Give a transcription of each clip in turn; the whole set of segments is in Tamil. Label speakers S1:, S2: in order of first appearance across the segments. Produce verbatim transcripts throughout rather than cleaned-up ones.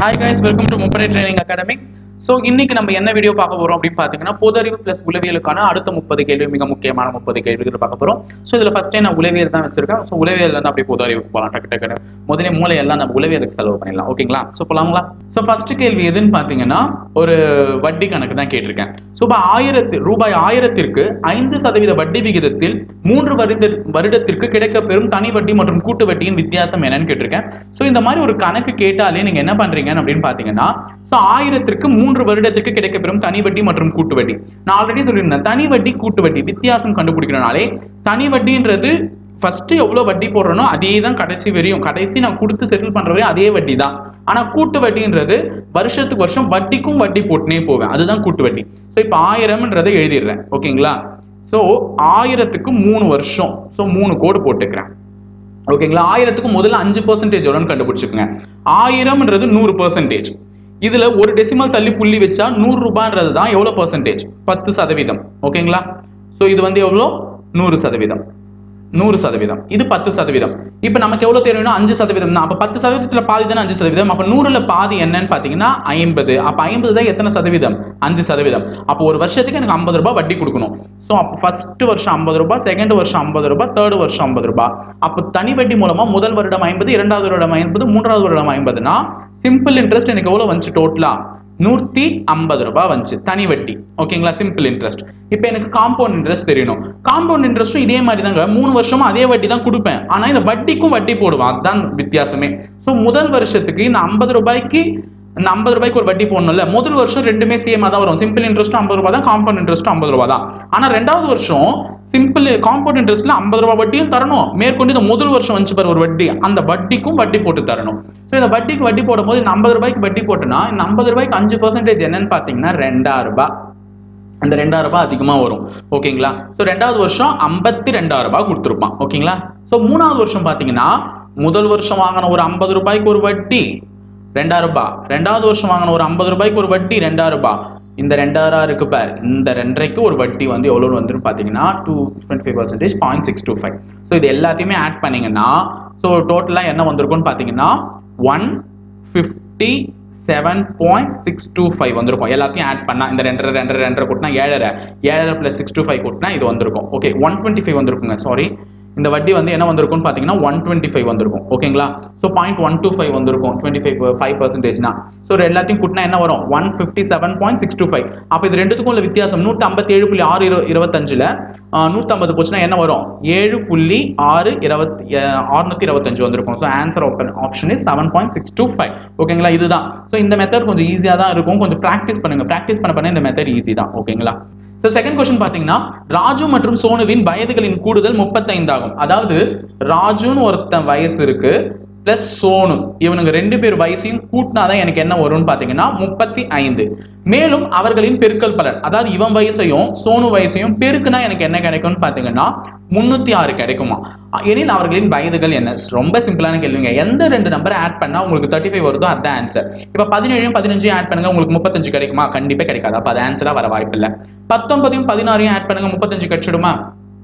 S1: Hi guys, welcome to Mumbai Training Academy. So இன்னைக்கு நம்ம என்ன வீடியோ பார்க்க போறோம் அப்படி பாத்தீங்கன்னா பொதுஅறிவு பிளஸ் உளவியலுக்கான அடுத்த முப்பது கேள்வி மிக முக்கியமான முப்பது கேள்விகள் பார்க்க போறோம். சோ இதுல ஃபர்ஸ்ட் நான் உளவியல் தான் வச்சிருக்கேன். சோ உளவியல்ல இருந்து அப்படியே பொதுஅறிவுக்கு போலாம். டக்கு டக்கு முதல்ல மூளை எல்லாம் நம்ம உளவியலுக்கு செலவு பண்ணிடலாம். ஓகேங்களா? சோ போலாங்களா? சோ ஃபர்ஸ்ட் கேள்வி எதுன்னு பாத்தீங்கன்னா ஒரு வட்டி கணக்கு தான் கேட்டிருக்கேன். சோ ஆயிரத்து ரூபாய் ஆயிரத்திற்கு ஐந்து சதவீத வட்டி விகிதத்தில் மூன்று வருட வருடத்திற்கு கிடைக்கப்பெறும் தனி வட்டி மற்றும் கூட்டு வட்டியின் வித்தியாசம் என்னன்னு கேட்டிருக்கேன். சோ இந்த மாதிரி ஒரு கணக்கு கேட்டாலே நீங்க என்ன பண்றீங்க அப்படின்னு பாத்தீங்கன்னா சோ ஆயிரத்திற்கு மூன்று வருடத்துக்கு கிடைக்கப்பெறும் தனி வட்டி மற்றும் கூட்டு வட்டி. நான் ஆல்ரெடி சொல்லியிருந்தேன் தனி வட்டி கூட்டு வட்டி வித்தியாசம் கண்டுபிடிக்கிறனாலே தனி வட்டின்றது ஃபர்ஸ்ட் எவ்வளவு வட்டி போடுறனோ அதே தான் கடைசி வரையும் கடைசி நான் கொடுத்து செட்டில் பண்ற வரையும் அதே வட்டி தான். ஆனா கூட்டு வட்டின்றது வருஷத்துக்கு வருஷம் வட்டிக்கும் வட்டி போட்டுனே போவேன், அதுதான் கூட்டு வட்டி. ஸோ இப்போ ஆயிரம்ன்றதை எழுதிடுறேன். ஓகேங்களா? ஸோ ஆயிரத்துக்கு மூணு வருஷம், ஸோ மூணு கோடு போட்டுக்கிறேன். ஓகேங்களா? ஆயிரத்துக்கு முதல்ல அஞ்சு பர்சன்டேஜ் எவ்வளோன்னு கண்டுபிடிச்சுக்கோங்க. ஆயிரம்ன்றது நூறு பர்சன்டேஜ். இதுல ஒரு டெசிமல் தள்ளி புள்ளி வச்சா நூறு ரூபான்றது தான் எவ்வளவு பர்சன்டேஜ்? பத்து சதவீதம். ஓகேங்களா? சோ இது வந்து எவ்வளோ? நூறு சதவீதம். நூறு சதவீதம் இது பத்து சதவீதம். இப்ப நமக்கு எவ்வளவு தெரியும்னா அஞ்சு சதவீதம் தான். அப்ப பத்து சதவீதத்துல பாதி தானே அஞ்சு சதவீதம். அப்ப நூறுல பாதி என்னன்னு பாத்தீங்கன்னா ஐம்பது. அப்ப ஐம்பது தான் எத்தனை சதவீதம்? அஞ்சு சதவீதம். அப்போ ஒரு வருஷத்துக்கு எனக்கு ஐம்பது ரூபாய் வட்டி கொடுக்கணும். ஸோ அப்போ ஃபர்ஸ்ட் வருஷம் ஐம்பது ரூபாய், செகண்ட் வருஷம் ஐம்பது ரூபாய், தேர்ட் வருஷம் ஐம்பது ரூபாய். அப்போ தனி வட்டி மூலமா முதல் வருடம் ஐம்பது, இரண்டாவது வருடம் ஐம்பது, மூன்றாவது வருடம் ஐம்பதுனா சிம்பிள் இன்ட்ரெஸ்ட் எனக்கு எவ்வளவு வந்துச்சு? டோட்டலா நூத்தி ஐம்பது ரூபாய் வந்துச்சு தனி வட்டி. ஓகேங்களா? Simple interest. இப்போ எனக்கு காம்பவுண்ட் இன்ட்ரெஸ்ட் தெரியணும். காம்பவுண்ட் இன்ட்ரெஸ்ட்டும் இதே மாதிரி தாங்க, மூணு வருஷமா அதே வட்டி தான் கொடுப்பேன். ஆனா இந்த வட்டிக்கும் வட்டி போடுவேன், அதுதான் வித்தியாசமே. ஸோ முதல் வருஷத்துக்கு இந்த ஐம்பது ரூபாய்க்கு இந்த ஐம்பது ரூபாய்க்கு ஒரு வட்டி போடணும்ல, முதல் வருஷம் ரெண்டுமே சேமா தான் வரும். சிம்பிள் இன்ட்ரெஸ்ட் ஐம்பது ரூபாய் தான், காம்பவுண்ட் இன்ட்ரெஸ்ட் ஐம்பது ரூபாய் தான். ஆனா ரெண்டாவது வருஷம் சிம்பிள் காம்பவுண்ட் இன்ட்ரெஸ்ட்ல ஐம்பது ரூபாய் வட்டியும் தரணும், மேற்கொண்டு இந்த முதல் வருஷம் வந்து பாரு ஒரு வட்டி, அந்த வட்டிக்கும் வட்டி போட்டு தரணும். ஸோ இந்த வட்டிக்கு வட்டி போடும் போது இந்த ஐம்பது ரூபாய்க்கு வட்டி போட்டுனா இந்த ஐம்பது ரூபாய்க்கு அஞ்சு பர்சன்டேஜ் என்னன்னு பாத்தீங்கன்னா ரெண்டாயிரம் ரூபாய். அந்த ரெண்டாயிரம் ரூபாய் அதிகமா வரும். ஓகேங்களா? ஸோ ரெண்டாவது வருஷம் ஐம்பத்தி ரெண்டாயிரம் ரூபாய் கொடுத்துருப்பான். ஓகேங்களா? ஸோ மூணாவது வருஷம் பாத்தீங்கன்னா முதல் வருஷம் வாங்கின ஒரு ஐம்பது ரூபாய்க்கு ஒரு வட்டி ரெண்டாயிரம் ரூபாய், ரெண்டாவது வருஷம் வாங்கின ஒரு ஐம்பது ரூபாய்க்கு ஒரு வட்டி ரெண்டாயிரம் ரூபாய். இந்த ரெண்டாயிரம் இருக்கு பார், இந்த ரெண்டரைக்கு ஒரு வட்டி வந்து எவ்வளவு வந்துடும் பாத்தீங்கன்னா two twenty five percentage point six two five. So இது எல்லாத்தையுமே ஆட் பண்ணீங்கன்னா ஸோ டோட்டலா என்ன வந்திருக்கும்னு பாத்தீங்கன்னா one fifty seven point six two five வந்திருக்கும். எல்லாத்தையும் ஆட் பண்ணா இந்த ரெண்டரை ரெண்டரை ரெண்டரை கூட்டினா ஏழரை, ஏழரை பிளஸ் சிக்ஸ் டூ ஃபைவ் கூட்டினா இது வந்திருக்கும். ஓகே, ஒன் டுவெண்ட்டி ஃபைவ் வந்திருக்குங்க. சாரி, இந்த வட்டி வந்து என்ன வந்திருக்கும்னு பாத்தீங்கன்னா ஒன் டுவெண்ட்டி ஃபைவ் வந்திருக்கும். ஓகேங்களா? So point one two five வந்திருக்கும். டுவெண்ட்டி ஃபைவ் ஃபைவ் பர்சன்டேஜ்னா ஸோ எல்லாத்தையும் கூட்டினா என்ன வரும்? One fifty seven point six two five. அப்போ இது ரெண்டுத்துக்கும் உள்ள வித்தியாசம் நூற்றி ஐம்பத்தி ஏழு புள்ளி ஆறு இருபத்தஞ்சுல நூற்றி ஐம்பது போச்சுன்னா என்ன வரும்? ஏழு புள்ளி ஆறு இருபத்தி அறுநூத்தி இருபத்தஞ்சு வந்திருக்கும். So answer option is seven point six two five. ஓகேங்களா? இதுதான். ஸோ இந்த மெத்தட் கொஞ்சம் ஈஸியாக தான் இருக்கும். கொஞ்சம் ப்ராக்டிஸ் பண்ணுங்க. ப்ராக்டிஸ் பண்ண பண்ண இந்த மெத்தட் ஈஸி தான். ஓகேங்களா? ஸோ செகண்ட் கொஸ்டின் பாத்தீங்கன்னா ராஜு மற்றும் சோனுவின் வயதுகளின் கூடுதல் முப்பத்தைந்து ஆகும். அதாவது ராஜுன்னு ஒருத்தன் வயசு இருக்கு பிளஸ் சோனு, இவனுங்க ரெண்டு பேர் வயசையும் கூட்டினாதான் எனக்கு என்ன வரும்னு பாத்தீங்கன்னா முப்பத்தி ஐந்து. மேலும் அவர்களின் பெருக்கல் பலன், அதாவது இவன் வயசையும் சோனு வயசையும் பெருக்குனா எனக்கு என்ன கிடைக்கும்னு பாத்தீங்கன்னா முன்னூத்தி ஆறு கிடைக்குமா? எனில் அவர்களின் வயதுகள் என்ன? ரொம்ப சிம்பிளான கேள்விங்க. எந்த ரெண்டு நம்பரை ஆட் பண்ணா உங்களுக்கு தேர்ட்டி ஃபைவ் வருதோ அதுதான் ஆன்சர். இப்ப பதினேழையும் பதினஞ்சையும் ஆட் பண்ணுங்க, உங்களுக்கு முப்பத்தஞ்சு கிடைக்குமா? கண்டிப்பா கிடைக்காது. அப்ப அது ஆன்சரா வர வாய்ப்பு இல்லை. பத்தொன்பதையும் பதினாறையும் ஆட் பண்ணுங்க, முப்பத்தஞ்சு கிடைச்சிடுமா?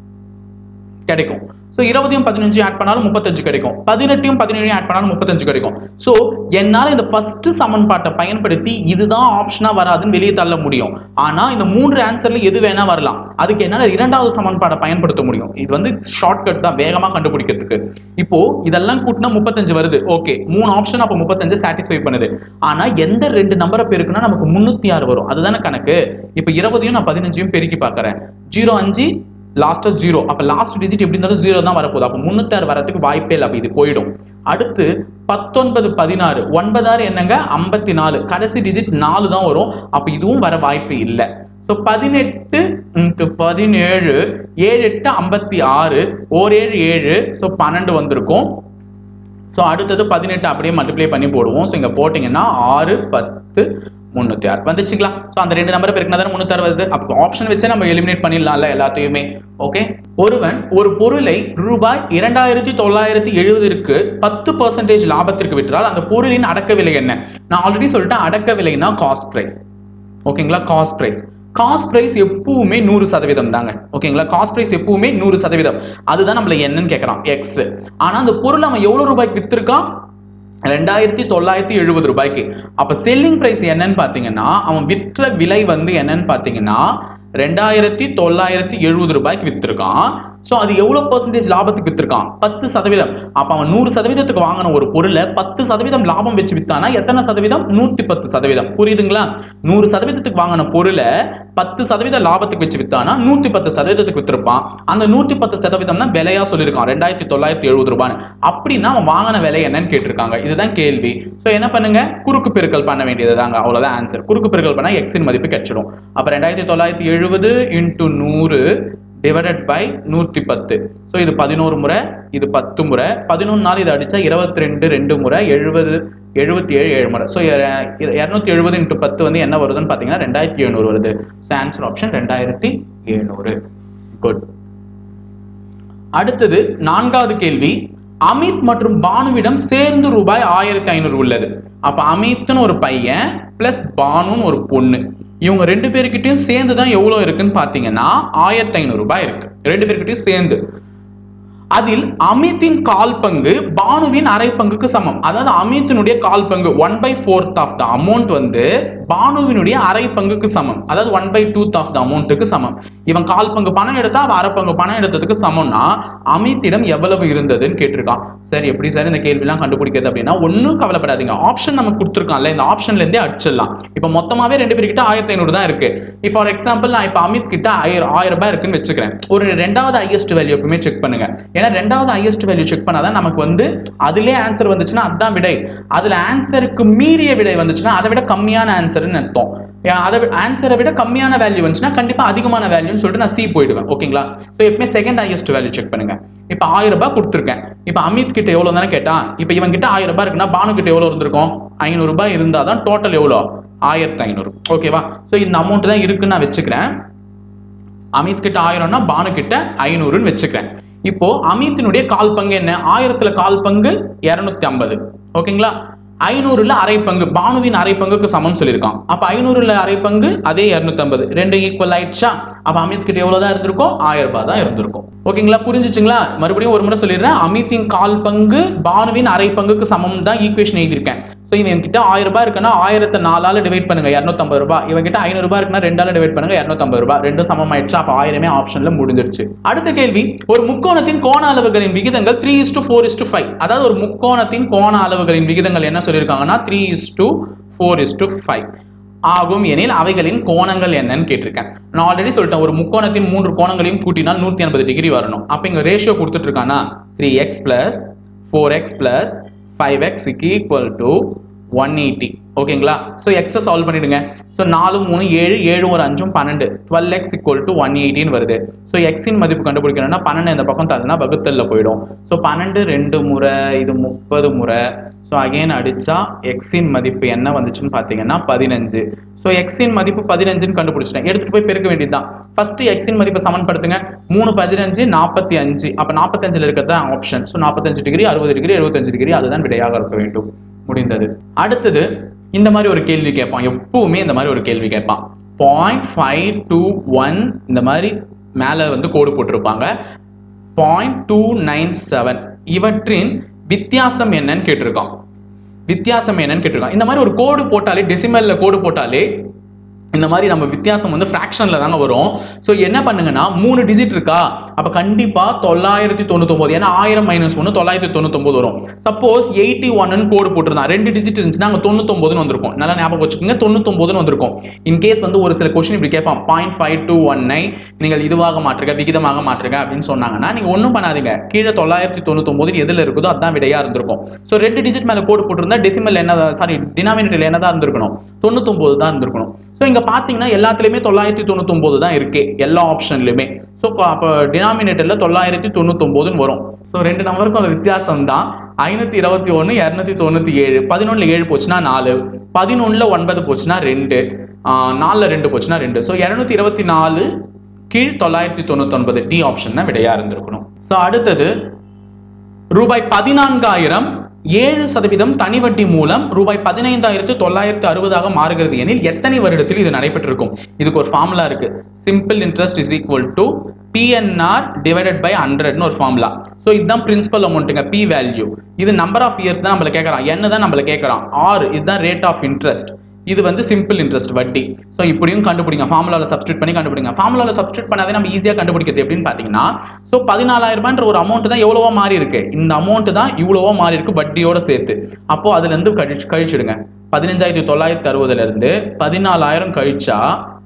S1: கிடைக்கும். ஸோ இருபதையும் பதினஞ்சு ஆட் பண்ணாலும் முப்பத்தஞ்சு கிடைக்கும். பதினெட்டையும் பதினேழையும் ஆட் பண்ணாலும் முப்பத்தஞ்சு கிடைக்கும். ஸோ என்னால் இந்த ஃபர்ஸ்ட் சமன்பாட்டை பயன்படுத்தி இதுதான் ஆப்ஷனா வராதுன்னு வெளியே தள்ள முடியும். ஆனா இந்த மூன்று ஆன்சர்ல எது வேணா வரலாம். அதுக்கு என்னால் இரண்டாவது சமன்பாட்டை பயன்படுத்த முடியும். இது வந்து ஷார்ட்கட் தான் வேகமா கண்டுபிடிக்கிறதுக்கு. இப்போ இதெல்லாம் கூட்டினா முப்பத்தஞ்சு வருது. ஓகே, மூணு ஆப்ஷன் அப்போ முப்பத்தஞ்சு சாட்டிஸ்ஃபை பண்ணுது. ஆனா எந்த ரெண்டு நம்பரை பெருக்குன்னா நமக்கு முன்னூத்தி ஆறு வரும். அதுதானே கணக்கு. இப்போ இருபதையும் நான் பதினஞ்சையும் பெருக்கி பார்க்கறேன். ஜீரோ அஞ்சு லாஸ்ட் ஜீரோ. அப்ப லாஸ்ட் டிஜிட் எப்படி இருந்தாலும் ஜீரோ தான் வரப்போகுது. அப்ப முன்னூத்தி ஆறு வரதுக்கு வாய்ப்பே இல்லை. அப்ப இது போயிடும். அடுத்து பத்தொன்பது பதினாறு, ஒன்பதாறு என்னங்க? ஐம்பத்தி நாலு. கடைசி டிஜிட் நாலு தான் வரும். அப்ப இதுவும் வர வாய்ப்பு இல்லை. ஸோ பதினெட்டு பதினேழு, ஏழு எட்டு ஐம்பத்தி ஆறு, ஓர் ஏழு ஏழு, ஸோ பன்னெண்டு வந்திருக்கும். ஸோ அடுத்தது பதினெட்டு அப்படியே மல்டிப்ளை பண்ணி போடுவோம். ஸோ இங்க போட்டீங்கன்னா ஆறு பத்து முன்னூத்தி ஆறு வந்துச்சுங்களா? ஸோ அந்த ரெண்டு நம்பரை பெருக்கினா தானே முன்னூத்தி ஆறு வருது. அப்போ ஆப்ஷன் வச்சு நம்ம எலிமினேட் பண்ணிடலாம்ல எல்லாத்தையுமே. ஓகே, ஒருவன் ஒரு பொருளை ரூபாய் இரண்டாயிரத்தி தொள்ளாயிரத்தி எழுபதுக்கு பத்து பர்சன்டேஜ் லாபத்திற்கு விற்றால் அந்த பொருளின் அடக்க விலை என்ன? நான் ஆல்ரெடி சொல்லிட்டேன், அடக்க விலைனா காஸ்ட் பிரைஸ். ஓகேங்களா? காஸ்ட் பிரைஸ் காஸ்ட் பிரைஸ் எப்பவுமே நூறு சதவீதம் தாங்க. ஓகேங்களா? காஸ்ட் பிரைஸ் எப்பவுமே நூறு சதவீதம். அதுதான் நம்மள என்னன்னு கேட்கறான், எக்ஸ். ஆனா அந்த பொருள் அவன் எவ்வளவு ரூபாய்க்கு வித்திருக்கான்? ரெண்டாயிரத்தி தொள்ளாயிரத்தி எழுபது ரூபாய்க்கு. அப்ப செல்லிங் பிரைஸ் என்னன்னு பாத்தீங்கன்னா அவன் விற்ற விலை வந்து என்னன்னு பாத்தீங்கன்னா ரெண்டாயிரத்தி தொள்ளாயிரத்தி எழுபது ரூபாய்க்கு வித்திருக்கான். ஸோ அது எவ்வளவு பெர்சன்டேஜ் லாபத்துக்கு வித்திருக்கான்? பத்து சதவீதம். அப்ப அவன் நூறு சதவீதத்துக்கு வாங்கின ஒரு பொருளை பத்து சதவீதம் லாபம் வச்சு வித்தானா எத்தனை சதவீதம்? நூத்தி பத்து சதவீதம். புரியுதுங்களா? நூறு சதவீதத்துக்கு வாங்கின பொருளை பத்து சதவீத லாபத்துக்கு வச்சு வித்தானா நூத்தி பத்து சதவீதத்துக்கு வித்திருப்பான். அந்த நூத்தி பத்து சதவீதம் தான் விலையா சொல்லியிருக்கான் ரெண்டாயிரத்தி தொள்ளாயிரத்தி எழுபது ரூபான்னு. அப்படின்னா அவன் வாங்கின விலை என்னன்னு கேட்டிருக்காங்க. இதுதான் கேள்வி. ஸோ என்ன பண்ணுங்க, குறுக்கு பெருக்கல் பண்ண வேண்டியது தாங்க, அவ்வளவுதான் ஆன்சர். குறுக்கு பெருக்கல் பண்ணா எக்ஸின் மதிப்பு கிடைச்சிடும். அப்ப ரெண்டாயிரத்தி தொள்ளாயிரத்தி எழுபது இன்டூ நூறு டிவைடட் பை நூற்றி பத்து. ஸோ இது பதினோரு முறை, இது பத்து முறை, பதினொன்று நாள் இதை அடிச்சா இருபத்தி ரெண்டு ரெண்டு முறை எழுபது எழுபத்தி ஏழு ஏழு முறை. ஸோ இரநூத்தி எழுபது இன்ட்டு பத்து வந்து என்ன வருதுன்னு பார்த்தீங்கன்னா ரெண்டாயிரத்தி எழுநூறு வருது. ஸோ ஆன்சர் ஆப்ஷன் ரெண்டாயிரத்தி எழுநூறு. குட். அடுத்தது நான்காவது கேள்வி. அமித் மற்றும் பானுவிடம் சேர்ந்து ரூபாய் ஆயிரத்தி ஐநூறு உள்ளது. அப்ப அமித்னு ஒரு பையன் பிளஸ் பானுன்னு ஒரு பொண்ணு, இவங்க ரெண்டு பேருக்கிட்டையும் சேர்ந்து தான் எவ்வளவு இருக்குன்னு பாத்தீங்கன்னா ஆயிரத்தி ஐநூறு ரூபாய் இருக்கு ரெண்டு பேருக்கிட்டையும் சேர்ந்து. அதில் அமித்தின் கால் பங்கு பானுவின் அரை பங்குக்கு சமம். அதாவது அமித்தினுடைய கால் பங்கு one by fourth of the amount வந்து பானுவினுடைய அரை பங்குக்கு சமம். அதாவது one by twoth of the அமௌண்ட்டுக்கு சமம். இவன் கால் பங்கு பணம் எடுத்தா அவன் அரை பங்கு பணம் எடுத்ததுக்கு சமம்னா அமித்திடம் எவ்வளவு இருந்ததுன்னு கேட்டிருக்கான். சரி, எப்படி சார் இந்த கேள்விலாம் கண்டுபிடிக்கிறது அப்படின்னா ஒன்னும் கவலைப்படாதீங்க. ஆப்ஷன் நமக்கு கொடுத்துருக்கான்ல, இந்த ஆப்ஷன்ல இருந்தே அடிச்சிடலாம். இப்ப மொத்தமாவே ரெண்டு பேர்கிட்ட ஆயிரத்தி ஐநூறு தான் இருக்கு. இப்போ ஃபார் எக்ஸாம்பிள் நான் இப்ப அமித் கிட்ட ஆயிரம் ஆயிரம் ரூபாய் இருக்குன்னு வச்சுக்கிறேன். ஒரு ரெண்டாவது ஹையஸ்ட் வேல்யூ எப்பவுமே செக் பண்ணுங்க. ஏன்னா ரெண்டாவது ஹையஸ்ட் வேல்யூ செக் பண்ணாதான் நமக்கு வந்து அதுலயே ஆன்சர் வந்துச்சுன்னா அதுதான் விடை. அதுல ஆன்சருக்கு மீறிய விடை வந்துச்சுன்னா அதை விட கம்மியான ஆன்சர்னு அர்த்தம். அதை ஆன்சரை விட கம்மியான வேல்யூ வந்துச்சுன்னா கண்டிப்பா அதிகமான வேல்யூன்னு சொல்லிட்டு நான் சி போயிடுவேன். ஓகேங்களா? ஸோ எப்பவுமே செகண்ட் ஹையஸ்ட் வேல்யூ செக் பண்ணுங்க. இப்ப ஆயிரம் ரூபாய் கொடுத்துருக்கேன். இப்ப அமித் கிட்ட எவ்வளவு தானே கேட்டான். இப்ப இவன் கிட்ட ஆயிரம் ரூபாய் இருக்குன்னா பானு கிட்ட எவ்வளவு இருந்திருக்கும்? ஐநூறு ரூபாய் இருந்தாதான் டோட்டல் எவ்வளோ? ஆயிரத்தி ஐநூறு. ஓகேவா? ஸோ இந்த அமௌண்ட் தான் இருக்குன்னு நான் வச்சுக்கிறேன். அமித் கிட்ட ஆயிரம்னா பானு கிட்ட ஐநூறுன்னு வச்சுக்கிறேன். இப்போ அமித்தினுடைய கால் பங்கு என்ன? ஆயிரத்துல கால் பங்கு இருநூத்தி ஐம்பது. ஓகேங்களா? ஐநூறுல அரை பங்கு பானுவின் அரை பங்குக்கு சமம் சொல்லியிருக்கான். அப்ப ஐநூறுல அரை பங்கு அதே இருநூத்தி ஐம்பது, ரெண்டு ஈக்குவல் ஆயிடுச்சா? அப்ப அமித் கிட்ட எவ்வளவுதான் இருந்திருக்கும்? ஆயிரம் ரூபாய் தான் இருந்திருக்கும். ஓகேங்களா? புரிஞ்சுச்சுங்களா? மறுபடியும் ஒரு முறை சொல்லிடுறேன். அமித்தின் கால் பங்கு பானுவின் அரை பங்குக்கு சமம் தான் ஈக்குவேஷன் எழுதியிருக்கேன். ஸோ இவன் கிட்ட ஆயிரம் ரூபாய் இருக்குன்னா ஆயிரத்தை நாலால டிவைட் பண்ணுங்க இருநூத்தி ஐம்பது ரூபாய். இவன் கிட்ட ஐநூறு ரூபாய் இருக்குன்னா ரெண்டால டிவைட் பண்ணுங்க இருநூத்தி ஐம்பது ரூபாய். ரெண்டும் சமம் ஆயிடுச்சு. அப்ப ஆயிரமே ஆப்ஷன்ல முடிஞ்சிருச்சு. அடுத்த கேள்வி. ஒரு முக்கோணத்தின் கோண அளவுகளின் விகிதங்கள் three is to four is to five. அதாவது ஒரு முக்கோணத்தின் கோண அளவுகளின் விகிதங்கள் என்ன சொல்லியிருக்காங்கன்னா three is to four is to five ஆகும் எனில் அவைகளின் கோணங்கள் என்னன்னு கேட்டிருக்கேன். நான் ஆல்ரெடி சொல்லிட்டேன். ஒரு முக்கோணத்தின் மூன்று கோணங்களையும் கூட்டினால் நூத்தி எண்பது டிகிரி வரணும். அப்ப இங்க ரேஷியோ கொடுத்துட்டு இருக்கானா three x plus four x plus five x equal to one eighty. ஓகேங்களா? ஸோ எக்ஸை சால்வ் பண்ணிடுங்க. ஸோ நாலு மூணு ஏழு ஏழு ஒரு அஞ்சும் பன்னெண்டு twelve x equal to one எயிட்டின்னு வருது. ஸோ எக்ஸின் மதிப்பு கண்டுபிடிக்கணும்னா பன்னெண்டு இந்த பக்கம் தள்ளினா வகுத்தல்ல போயிடும். ஸோ பன்னெண்டு ரெண்டு முறை, இது முப்பது முறை. ஸோ அகைன் அடிச்சா எக்ஸின் மதிப்பு என்ன வந்துச்சுன்னு பார்த்தீங்கன்னா பதினஞ்சு. ஸோ எக்ஸின் மதிப்பு பதினஞ்சுன்னு கண்டுபிடிச்சிட்டேன். எடுத்துட்டு போய் பெருக்க வேண்டியதுதான். ஃபர்ஸ்ட் எக்ஸின் மதிப்பை சமன்படுத்துங்க. மூணு பதினஞ்சு நாற்பத்தி அஞ்சு. அப்போ நாற்பத்தஞ்சில் இருக்கிறது ஆப்ஷன். ஸோ நாற்பத்தஞ்சு டிகிரி, அறுபது டிகிரி, எழுபத்தஞ்சு டிகிரி, அதுதான் விடையாக இருக்க வேண்டும். முடிந்தது. அடுத்தது இந்த மாதிரி ஒரு கேள்வி கேட்பான். எப்பவுமே இந்த மாதிரி ஒரு கேள்வி கேட்பான். பாயிண்ட் ஃபைவ் டூ ஒன் இந்த மாதிரி மேல வந்து கோடு போட்டிருப்பாங்க. பாயிண்ட் டூ நைன் செவன் இவற்றின் வித்தியாசம் என்னன்னு கேட்டிருக்கான். வித்தியாசம் என்னன்னு கேட்டிருக்கான். இந்த மாதிரி ஒரு கோடு போட்டாலே, டெசிமல்ல கோடு போட்டாலே இந்த மாதிரி நம்ம வித்தியாசம் வந்து ஃபிராக்ஷன்ல தாங்க வரும். ஸோ என்ன பண்ணுங்கன்னா மூணு டிஜிட் இருக்கா, அப்ப கண்டிப்பா தொள்ளாயிரத்தி தொண்ணூத்தி ஒன்பது. ஏன்னா ஆயிரம் மைனஸ் ஒன்று தொள்ளாயிரத்தி தொண்ணூத்தி ஒன்பது வரும். சப்போஸ் எயிட்டி ஒன்னு கோடு போட்டிருந்தான், ரெண்டு டிஜிட் இருந்துச்சுன்னா அங்கே தொண்ணூத்தி ஒன்பதுன்னு வந்திருக்கும். நல்லா ஞாபகம் வச்சுக்கோங்க, தொண்ணூத்தி ஒன்பதுன்னு வந்திருக்கும். இன்கேஸ் வந்து ஒரு சில கொஸ்டின் இப்படி கேட்பான், point five two one nine நீங்கள் இதுவாக மாற்றுங்க, விகிதமாக மாற்றுங்க அப்படின்னு சொன்னாங்கன்னா நீங்க ஒன்றும் பண்ணாதீங்க, கீழே தொள்ளாயிரத்தி தொண்ணூத்தி ஒன்பது எதுல இருக்குதோ அதுதான் விடையா இருந்திருக்கும். ஸோ ரெண்டு டிஜிட் மேல கோடு போட்டிருந்தா டெசிமல் என்ன, சாரி டினாமினேட்டர் என்னதான் இருந்திருக்கணும், தொண்ணூத்தி ஒன்பது தான் இருந்திருக்கணும். ஸோ இங்க பாத்தீங்கன்னா எல்லாத்துலயுமே தொள்ளாயிரத்தி தொண்ணூத்தி ஒன்பது தான் இருக்கு, எல்லா ஆப்ஷன்லயுமே. ஸோ அப்போ டினாமினேட்டர்ல தொள்ளாயிரத்தி தொண்ணூத்தி ஒன்பதுன்னு வரும். ஸோ ரெண்டு நம்பருக்கும் வித்தியாசம் தான். ஐநூத்தி இருபத்தி ஒன்னு இருநூத்தி தொண்ணூத்தி ஏழு. பதினொன்னுல ஏழு போச்சுன்னா நாலு, பதினொன்னுல ஒன்பது போச்சுன்னா ரெண்டு, நாலுல ரெண்டு போச்சுன்னா ரெண்டு. ஸோ இருநூத்தி இருபத்தி நாலு கீழ் தொள்ளாயிரத்தி தொண்ணூத்தி ஒன்பது டி ஆப்ஷன் தான் விடையா இருந்திருக்கணும். ஸோ அடுத்தது ரூபாய் பதினான்காயிரம் ஏழு சதவீதம் தனி வட்டி மூலம் ரூபாய் பதினைந்தாயிரத்து தொள்ளாயிரத்து அறுபதாக மாறுகிறது எனில் எத்தனை வருடத்தில் இது நடைபெற்றிருக்கும்? இதுக்கு ஒரு ஃபார்முலா இருக்கு. Simple interest is equal to PNR divided by ஹண்ட்ரட்னு ஒரு ஃபார்முலா. ஸோ இதுதான் பிரின்சிபல் அமௌண்ட்டுங்க, பி வேல்யூ. இது நம்பர் ஆஃப் இயர்ஸ் தான் நம்மள கேட்கறான், என்ன தான் நம்மள கேட்கறான். ஆர் இதுதான் ரேட் ஆஃப் இன்ட்ரெஸ்ட், இது வந்து சிம்பிள் இன்ட்ரெஸ்ட் வட்டி. ஸோ இப்படியும் கண்டுபிடிங்க, ஃபார்முலாவில் சப்ஸ்டியூட் பண்ணி கண்டுபிடிங்க. ஃபார்முலாவில் சப்ஸ்டியூட் பண்ணாதே நம்ம ஈஸியாக கண்டுபிடிக்கிறது எப்படின்னு பார்த்தீங்கன்னா, ஸோ பதினாலாயிரம் ரூபாய்ன்ற ஒரு அமௌண்ட் தான் எவ்வளவோ மாறி இருக்கு, இந்த அமௌண்ட் தான் இவ்வளவோ மாறி இருக்கு வட்டியோட சேர்த்து. அப்போ அதுல இருந்து கழிச்சு கழிச்சிடுங்க. பதினஞ்சாயிரத்தி தொள்ளாயிரத்தி அறுபதுல இருந்து பதினாலாயிரம் கழிச்சா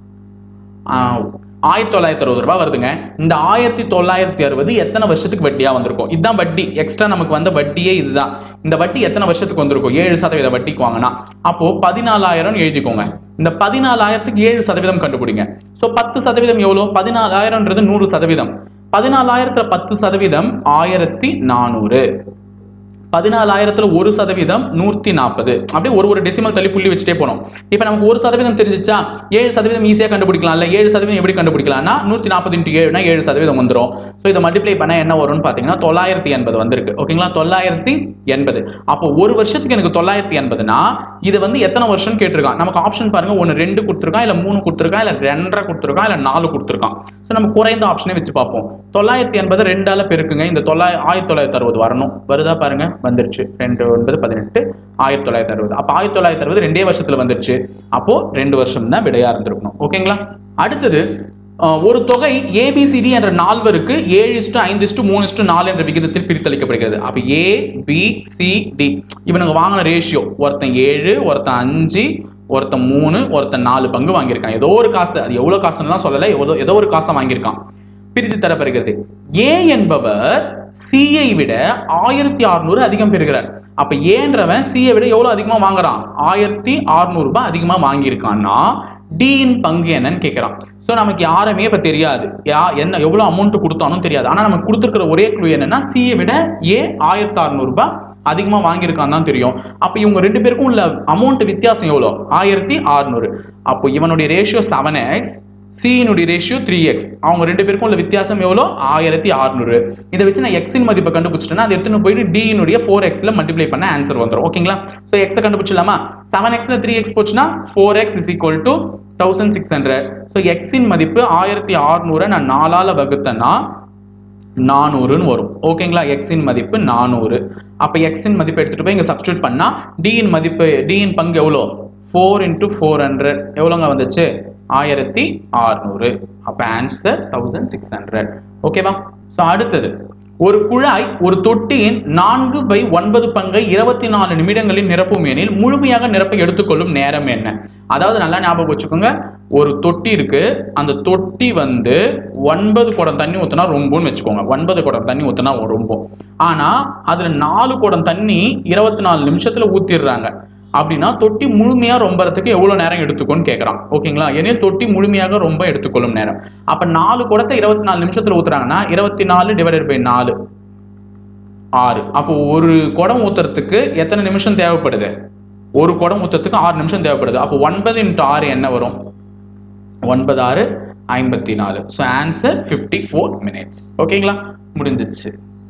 S1: ஆயிரத்தி தொள்ளாயிரத்தி அறுபது ரூபாய் வருதுங்க. இந்த ஆயிரத்தி தொள்ளாயிரத்தி அறுபது எத்தனை வருஷத்துக்கு வட்டியா வந்திருக்கும்? இதுதான் வட்டி, எக்ஸ்ட்ரா நமக்கு வந்த வட்டியே இதுதான். இந்த வட்டி எத்தனை வருஷத்துக்கு வந்திருக்கும்? ஏழு சதவீத வட்டிக்கு வாங்கினா. அப்போ பதினாலாயிரம் எழுதிக்கோங்க. இந்த பதினாலாயிரத்துக்கு ஏழு சதவீதம் கண்டுபிடிங்க. ஸோ பத்து சதவீதம் எவ்வளோ? பதினாலாயிரம்ன்றது நூறு சதவீதம். பதினாலாயிரத்துல பத்து சதவீதம் ஆயிரத்தி நானூறு. பதினாலாயிரத்துல ஒரு சதவீதம் நூத்தி நாற்பது. அப்படியே ஒரு ஒரு டெசிமல் தள்ளி புள்ளி வச்சுட்டே போனோம். இப்போ நமக்கு ஒரு சதவீதம் தெரிஞ்சிச்சா, ஏழு சதவீதம் ஈஸியாக கண்டுபிடிக்கலாம்ல. ஏழு சதவீதம் எப்படி கண்டுபிடிக்கலாம்னா நூத்தி நாற்பது இன்ட்டு ஏழுனா ஏழு சதவீதம் வந்துடும். ஸோ இதை மல்டிப்ளை பண்ண என்ன வரும்னு பார்த்தீங்கன்னா தொள்ளாயிரத்தி எண்பது வந்திருக்கு. ஓகேங்களா, தொள்ளாயிரத்தி எண்பது. அப்போ ஒரு வருஷத்துக்கு எனக்கு தொள்ளாயிரத்தி எண்பதுனா இது வந்து எத்தனை வருஷம் கேட்டிருக்கான். நமக்கு ஆப்ஷன் பாருங்க, ஒன்று ரெண்டு கொடுத்துருக்கான், இல்லை மூணு கொடுத்துருக்கான், இல்லை ரெண்டரை கொடுத்துருக்கான், இல்லை நாலு கொடுத்துருக்கான். ஸோ நம்ம குறைந்த ஆப்ஷனே வச்சு பார்ப்போம். தொள்ளாயிரத்தி எண்பது ரெண்டால பெருக்குங்க, இந்த தொள்ளாயிரம் ஆயிரத்தி தொள்ளாயிரத்தி அறுபது வரணும். வருதா பாருங்க, வந்துருச்சு. ரெண்டு ஒன்பது பதினெட்டு ஆயிரத்தி தொள்ளாயிரத்தி அறுபது. அப்போ ஆயிரத்தி தொள்ளாயிரத்தி அறுபது ரெண்டே வருஷத்துல வந்துருச்சு. அப்போ ரெண்டு வருஷம் தான் விடையா இருந்திருக்கணும். ஓகேங்களா. அடுத்தது ஒரு தொகை ஏபிசிடி என்ற நால்வருக்கு ஏழு இஸ்டு ஐந்து இஸ்டு மூணு இஸ்டு நாலு என்ற விகிதத்தில் பிரித்தளிக்கப்படுகிறது. அப்ப ஏ பி சி டி இவனுங்க வாங்கின ரேஷியோ, ஒருத்தன் ஏழு, ஒருத்தன் அஞ்சு, ஒருத்தன் மூணு, ஒருத்தன் நாலு பங்கு வாங்கியிருக்கான். ஏதோ ஒரு காசு, அது எவ்வளவு காசுன்னு சொல்லல, ஏதோ ஒரு காசை வாங்கியிருக்கான். பிரித்து தரப்படுகிறது. ஏ என்பவர் சியை விட ஆயிரத்தி அறுநூறு அதிகம் பெறுகிறார். அப்ப ஏன்றவன் சியை விட எவ்வளவு அதிகமா வாங்குறான்? ஆயிரத்தி அறுநூறு ரூபாய் அதிகமா வாங்கியிருக்கான்னா டியின் பங்கு என்னன்னு கேட்கிறான். ஸோ நமக்கு யாருமே இப்ப தெரியாது, யா என்ன எவ்வளவு அமௌண்ட் கொடுத்தாலும் தெரியாது. ஆனா நமக்கு கொடுத்துருக்கிற ஒரே க்ளூ என்னன்னா சியை விட ஏ ஆயிரத்தி அறுநூறு ரூபாய் அதிகமா வாங்கியிருக்கான் தான் தெரியும். அப்ப இவங்க ரெண்டு பேருக்கும் உள்ள அமௌண்ட் வித்தியாசம் எவ்வளோ? ஆயிரத்தி அறுநூறு. அப்போ இவனுடைய ரேஷியோ செவன் எக்ஸ், சியினுடைய ரேஷியோ த்ரீ எக்ஸ். அவங்க ரெண்டு பேருக்கும் உள்ள வித்தியாசம் எவ்வளோ? ஆயிரத்தி அறுநூறு. இதை வச்சு நான் எக்ஸின் மதிப்பை கண்டுபிடிச்சிட்டேன்னா அதை எடுத்துன்னு போயிட்டு டியினுடைய ஃபோர் எக்ஸ்ல மல்டிப்ளை பண்ண ஆன்சர் வந்துடும். ஓகேங்களா. ஸோ எக்ஸை கண்டுபிடிச்சிடலாமா? செவன் எக்ஸ்ல த்ரீ எக்ஸ் போச்சுன்னா four x is equal to thousand six hundred. So எக்ஸின் மதிப்பு ஆயிரத்தி அறுநூறு நான் நாலால வகுத்தேன்னா நானூறுன்னு வரும். ஓகேங்களா. எக்ஸின் மதிப்பு நானூறு. அப்ப எக்ஸின் மதிப்பு எடுத்துட்டு போய் இங்க சப்ஸ்டியூட் பண்ணா டியின் மதிப்பு, டியின் பங்கு எவ்வளோ? ஃபோர் இன்டூ ஃபோர் ஹண்ட்ரட் எவ்வளோங்க வந்துச்சு? ஆயிரத்தி அறுநூறு. அப்ப ஆன்சர் தௌசண்ட் சிக்ஸ் ஹண்ட்ரட். ஓகேவா. ஸோ அடுத்தது, ஒரு குழாய் ஒரு தொட்டியின் நான்கு பை ஒன்பது பங்கை இருபத்தி நாலு நிமிடங்களில் நிரப்பும் எனில் முழுமையாக நிரப்ப எடுத்துக்கொள்ளும் நேரம் என்ன? அதாவது நல்லா ஞாபகம் வச்சுக்கோங்க, ஒரு தொட்டி இருக்கு, அந்த தொட்டி வந்து ஒன்பது குடம் தண்ணி ஊத்தினா ரொம்பன்னு வச்சுக்கோங்க. ஒன்பது குடம் தண்ணி ஊத்தினா ரொம்ப. ஆனா அதுல நாலு குடம் தண்ணி இருபத்தி நாலு நிமிஷத்துல ஊத்திடுறாங்க. அப்படின்னா தொட்டி முழுமையா ரொம்பறதுக்கு எவ்வளவு நேரம் எடுத்துக்கோன்னு கேட்கறான். ஓகேங்களா. ஏன்னா தொட்டி முழுமையாக ரொம்ப எடுத்துக்கொள்ளும் நேரம். அப்ப நாலு குடத்தை இருபத்தி நாலு நிமிஷத்துல ஊத்துறாங்கன்னா இருபத்தி நாலு டிவைடட் பை நாலு ஆறு. அப்போ ஒரு குடம் ஊத்துறதுக்கு எத்தனை நிமிஷம் தேவைப்படுது? ஒரு குடம் ஊத்துறதுக்கு ஆறு நிமிஷம் தேவைப்படுது. அப்போ ஒன்பது இன்ட்டு ஆறு என்ன வரும்? ஒன்பது ஆறு ஐம்பத்தி நாலு. So answer fifty four minutes. ஓகேங்களா, முடிஞ்சிச்சு.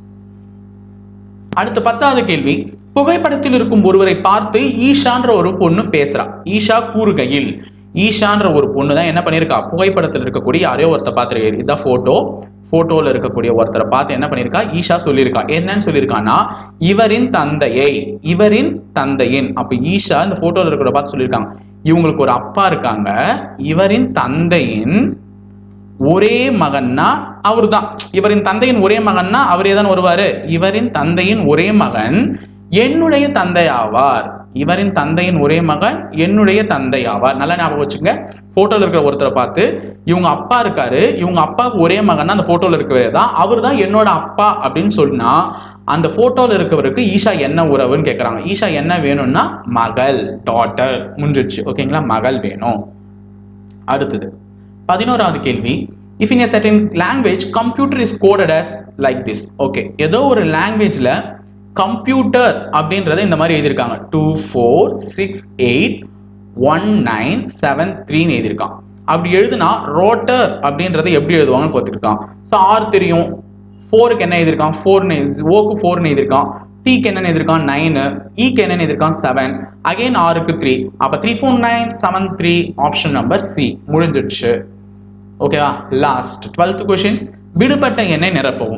S1: அடுத்த பத்தாவது கேள்வி, புகைப்படத்தில் இருக்கும் ஒருவரை பார்த்து ஈஷான்ற ஒரு பொண்ணு பேசுறா. ஈஷா கூறுகையில், ஈஷான்ற ஒரு பொண்ணு தான் என்ன பண்ணிருக்கா? புகைப்படத்தில் இருக்கக்கூடிய யாரையோ ஒருத்தர் பார்த்துருக்காரு. இதுதான் போட்டோ. போட்டோல இருக்கக்கூடிய ஒருத்தரை பார்த்து என்ன பண்ணிருக்கா? ஈஷா சொல்லியிருக்கா. என்னன்னு சொல்லியிருக்கான்னா, இவரின் தந்தையை, இவரின் தந்தையின். அப்ப ஈஷா இந்த போட்டோல இருக்கிற பார்த்து சொல்லியிருக்காங்க, இவங்களுக்கு ஒரு அப்பா இருக்காங்க, இவரின் தந்தையின் ஒரே மகன்னா அவரு தான். இவரின் தந்தையின் ஒரே மகன்னா அவரே தான் வருவாரு. இவரின் தந்தையின் ஒரே மகன் என்னுடைய தந்தை ஆவார். இவரின் தந்தையின் ஒரே மகன் என்னுடைய தந்தை ஆவார். நல்லா ஞாபகம் வச்சுங்க. போட்டோல இருக்கிற ஒருத்தரை பார்த்து இவங்க அப்பா இருக்காரு, இவங்க அப்பாவுக்கு ஒரே மகன்னா அந்த போட்டோல இருக்கவே தான் அவர் தான் என்னோட அப்பா அப்படின்னு சொன்னா அந்த போட்டோல இருக்கவருக்கு ஈஷா என்ன உறவுன்னு கேட்கறாங்க. ஈஷா என்ன வேணும்னா மகள், டாட்டர். முடிஞ்சிச்சு. ஓகேங்களா, மகள் வேணும். அடுத்தது பதினோராவது கேள்வி, if in a certain language computer is coded as like this. Okay, ஏதோ ஒரு லாங்குவேஜ்ல கம்ப்யூட்டர் அப்படின்றத இந்த மாதிரி எழுதியிருக்காங்க. Two four six eight one nine seven த்ரீன்னு எழுதியிருக்கான். அப்படி எழுதுனா ரோட்டர் அப்படின்றத எப்படி எழுதுவாங்கன்னு பார்த்துருக்கான். ஸோ ஆர் தெரியும், ஃபோருக்கு என்ன எழுதியிருக்கான்? ஃபோர்னு, ஓக்கு ஃபோர்னு எழுதியிருக்கான். டீக்கு என்ன எழுதியிருக்கான்? நைனு. ஈக்கு என்ன எழுதியிருக்கான்? செவன். அகைன் ஆருக்கு த்ரீ. அப்போ three four nine seven three, option number C. முடிஞ்சிடுச்சு. ஓகேவா. லாஸ்ட் டுவெல்த் கொஸ்டின், விடுபட்ட எண்ணை நிரப்பவும்.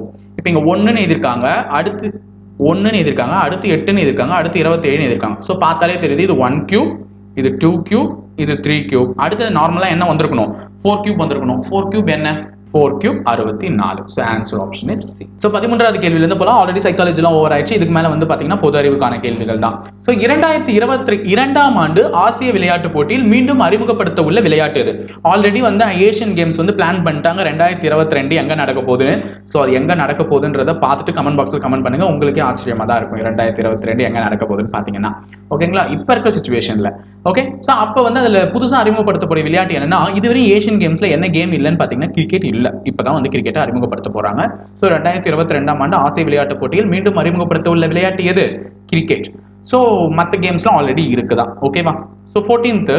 S1: இப்போ இங்க ஒன்றுன்னு எழுதியிருக்காங்க, அடுத்து ஒன்றுன்னு எழுதியிருக்காங்க, அடுத்து எட்டுன்னு எழுதியிருக்காங்க, அடுத்து இருபத்தேழுன்னு எழுதியிருக்காங்க. ஸோ பார்த்தாலே தெரியுது இது ஒன் கியூப், இது டூ கியூப், இது த்ரீ கியூப். அடுத்தது நார்மலாக என்ன வந்திருக்கணும், ஃபோர் கியூப் வந்திருக்கணும். ஃபோர் கியூப் என்ன, ஃபோர் கியூப் அறுபத்தி நாலு. So answer option is C. So பதிமூன்றாவது கேள்வியிலிருந்து போலாம். ஆல்ரெடி சைக்காலஜிலாம் ஓவர் ஆயிடுச்சு. இதுக்கு மேலே வந்து பார்த்தீங்கன்னா பொது அறிவுக்கான கேள்விகள் தான். ஸோ இரண்டாயிரத்தி இருபத்தி இரண்டாம் ஆண்டு ஆசிய விளையாட்டுப் போட்டியில் மீண்டும் அறிமுகப்படுத்த உள்ள விளையாட்டு இது. ஆல்ரெடி வந்து ஏஷியன் கேம்ஸ் வந்து பிளான் பண்ணிட்டாங்க ரெண்டாயிரத்தி இருபத்தி ரெண்டு எங்கே நடக்க போகுதுன்னு. ஸோ அது எங்கே நடக்க போகுதுன்றதை பார்த்துட்டு கமெண்ட் பாக்ஸில் கமெண்ட் பண்ணுங்க. உங்களுக்கே ஆச்சரியமாக தான் இருக்கும் இரண்டாயிரத்தி இருபத்தி ரெண்டு எங்கே நடக்க போகுதுன்னு பார்த்தீங்கன்னா. ஓகேங்களா, இப்போ இருக்கிற சுச்சுவேஷனில். ஓகே, ஸோ அப்போ வந்து அதில் புதுசாக அறிமுகப்படுத்தக்கூடிய விளையாட்டு என்னன்னா, இதுவரை ஏஷியன் கேம்ஸில் என்ன கேம் இல்லைன்னு பார்த்தீங்கன்னா கிரிக்கெட் இல்லை. இப்போ தான் வந்து கிரிக்கெட்டை அறிமுகப்படுத்த போகிறாங்க. ஸோ ரெண்டாயிரத்தி இருபத்தி ரெண்டாம் ஆண்டு ஆசிய விளையாட்டுப் போட்டியில் மீண்டும் அறிமுகப்படுத்த உள்ள விளையாட்டு எது, கிரிக்கெட். ஸோ மற்ற கேம்ஸ்லாம் ஆல்ரெடி இருக்குதான். ஓகேவா. So fourteenth